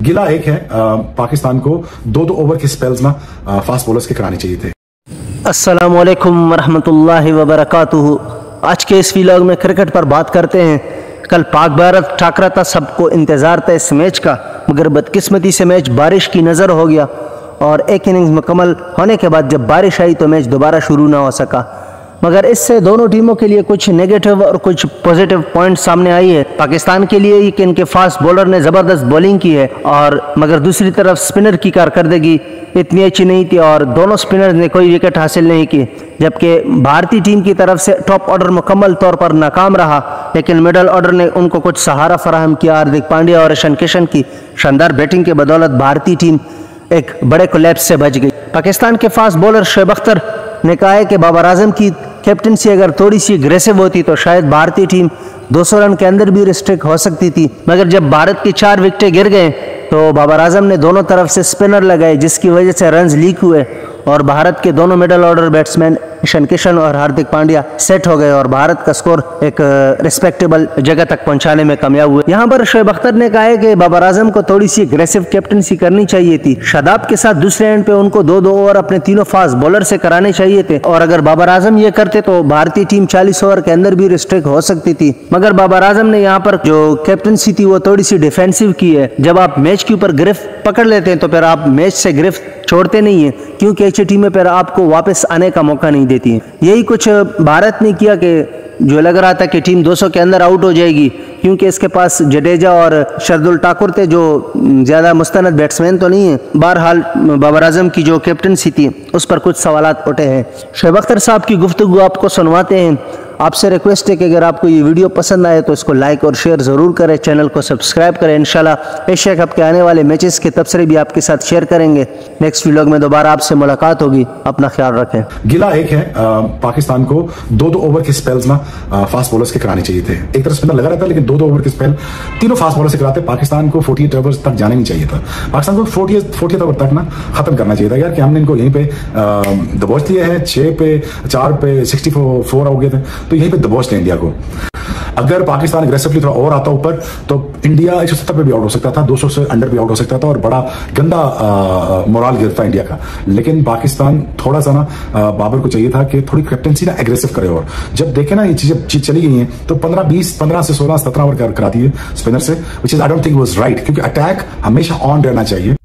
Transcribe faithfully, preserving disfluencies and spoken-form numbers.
गिला एक है, आ, पाकिस्तान को दो दो ओवर के स्पेल्स ना फास्ट बॉलर्स के कराने चाहिए थे। अस्सलाम वालेकुम वरहमतुल्लाहि वबरकातुहू। आज के इस व्लॉग में क्रिकेट पर बात करते हैं। कल पाक भारत टाकरा था, सबको इंतज़ार था इस मैच का, मगर बदकिस्मती से मैच बारिश की नज़र हो गया और एक इनिंग्स मुकम्मल होने के बाद जब बारिश आई तो मैच दोबारा शुरू ना हो सका। मगर इससे दोनों टीमों के लिए कुछ नेगेटिव और कुछ पॉजिटिव पॉइंट सामने आई है। पाकिस्तान के लिए ही कि इनके फास्ट बॉलर ने ज़बरदस्त बॉलिंग की है, और मगर दूसरी तरफ स्पिनर की कारकर्दगी इतनी अच्छी नहीं थी और दोनों स्पिनर ने कोई विकेट हासिल नहीं की। जबकि भारतीय टीम की तरफ से टॉप ऑर्डर मुकम्मल तौर पर नाकाम रहा, लेकिन मिडल ऑर्डर ने उनको कुछ सहारा फराहम किया। हार्दिक पांड्या और ईशान किशन की शानदार बैटिंग के बदौलत भारतीय टीम एक बड़े कोलैप्स से बच गई। पाकिस्तान के फास्ट बॉलर शोएब अख्तर ने कहा है कि बाबर आजम की कैप्टनसी अगर थोड़ी सी अग्रेसिव होती तो शायद भारतीय टीम दो सौ रन के अंदर भी रिस्ट्रिक्ट हो सकती थी। मगर जब भारत की चार विकेटें गिर गए तो बाबर आजम ने दोनों तरफ से स्पिनर लगाए, जिसकी वजह से रन्स लीक हुए और भारत के दोनों middle order batsman Ishan Kishan और हार्दिक पांड्या सेट हो गए और भारत का स्कोर एक रिस्पेक्टेबल जगह तक पहुंचाने में कामयाब हुए। यहाँ पर शोएब अख्तर ने कहा है कि बाबर आजम को थोड़ी सी अग्रेसिव कैप्टनसी करनी चाहिए थी। शादाब के साथ दूसरे एंड पे उनको दो दो ओवर अपने तीनों फास्ट बॉलर से कराने चाहिए थे, और अगर बाबर आजम ये करते तो भारतीय टीम चालीस ओवर के अंदर भी रिस्ट्रिक्ट हो सकती थी। मगर बाबर आजम ने यहाँ पर जो कैप्टनसी थी वो थोड़ी सी डिफेंसिव की है। जब आप मैच के ऊपर गिरफ्त पकड़ लेते हैं तो फिर आप मैच से गिरफ्त छोड़ते नहीं है, क्योंकि ऐसी टीमें फिर आपको वापस आने का मौका नहीं देती है। यही कुछ भारत ने किया कि जो लग रहा था कि टीम दो सौ के अंदर आउट हो जाएगी, क्योंकि इसके पास जडेजा और शार्दुल ठाकुर थे जो ज़्यादा मुस्तनद बैट्समैन तो नहीं है। बहरहाल बाबर आजम की जो कैप्टनसी थी उस पर कुछ सवालात उठे हैं। शोएब अख्तर साहब की गुफ्तगू आपको सुनवाते हैं। आपसे रिक्वेस्ट है कि अगर आपको ये वीडियो पसंद आए तो इसको लाइक और शेयर ज़रूर करें, चैनल को सब्सक्राइब करें। इंशाल्लाह एशिया कप के आने वाले मैचेस के तबसरे भी आपके साथ शेयर करेंगे। नेक्स्ट व्लॉग में दोबारा आपसे मुलाकात होगी। अपना ख्याल रखें। गिला एक है, आ, पाकिस्तान को दो दो ओवर के स्पेल्स ना फास्ट बॉलर्स के कराने चाहिए थे। एक तरफ स्पिनर लगा रहता है, लेकिन दो दो ओवर के स्पेल तीनों फास्ट बॉलर से कराते पाकिस्तान को अड़तालीस ओवर्स तक जाने नहीं चाहिए था। पाकिस्तान को चालीस ओवर तक ना खत्म करना चाहिए था यार, कि हमने इनको यहीं पे दबोच दिया है। छह पे चार पे सिक्सटी फोर हो गए थे, तो यहीं पे दबोच लिया इंडिया को। अगर पाकिस्तान अग्रेसिवली थोड़ा और आता ऊपर तो इंडिया एक सौ सत्तर पे भी आउट हो सकता था, दो सौ से अंडर भी आउट हो सकता था और बड़ा गंदा मोराल गिरता इंडिया का। लेकिन पाकिस्तान थोड़ा सा ना बाबर को चाहिए था कि थोड़ी कैप्टनसी ना एग्रेसिव करे, और जब देखे ना ये चीजें चली गई हैं तो पंद्रह बीस पंद्रह से सोलह सत्रह ओवर कराती है स्पिनर से, which is I don't think was right, क्योंकि अटैक हमेशा ऑन रहना चाहिए।